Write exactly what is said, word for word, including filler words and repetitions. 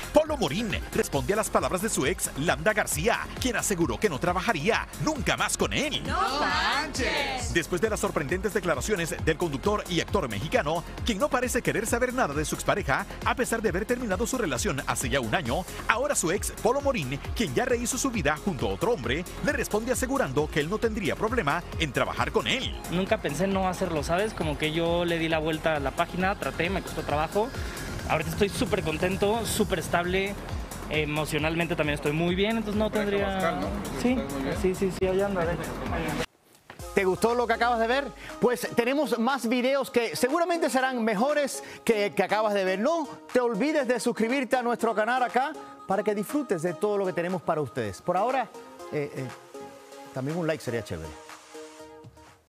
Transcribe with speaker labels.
Speaker 1: Polo Morín responde a las palabras de su ex, Landa García, quien aseguró que no trabajaría nunca más con él.
Speaker 2: ¡No manches!
Speaker 1: Después de las sorprendentes declaraciones del conductor y actor mexicano, quien no parece querer saber nada de su expareja, a pesar de haber terminado su relación hace ya un año, ahora su ex, Polo Morín, quien ya rehizo su vida junto a otro hombre, le responde asegurando que él no tendría problema en trabajar con él.
Speaker 3: Nunca pensé no hacerlo, ¿sabes? Como que yo le di la vuelta a la página, traté, me costó trabajo. Ahorita estoy súper contento, súper estable. Emocionalmente también estoy muy bien, entonces no tendría...
Speaker 4: Bascal, ¿no?
Speaker 3: Sí, sí, sí, sí, allá anda, de hecho.
Speaker 5: ¿Te gustó lo que acabas de ver? Pues tenemos más videos que seguramente serán mejores que, que acabas de ver. No te olvides de suscribirte a nuestro canal acá para que disfrutes de todo lo que tenemos para ustedes. Por ahora, eh, eh, también un like sería chévere.